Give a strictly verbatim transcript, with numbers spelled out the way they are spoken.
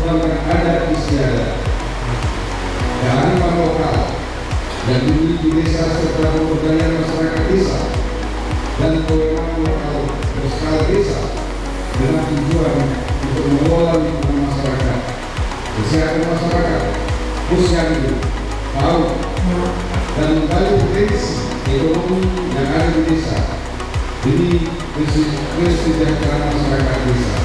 mengembangkan adat istiadat, kearifan lokal yang dimiliki desa serta pemberdayaan masyarakat desa dan kewenangan lokal berskala desa dengan tujuan untuk mengelola lingkungan masyarakat, kesehatan masyarakat, posyandu, PAUD, dan menggali potensi ekonomi yang ada di desa demi kesejahteraan masyarakat desa.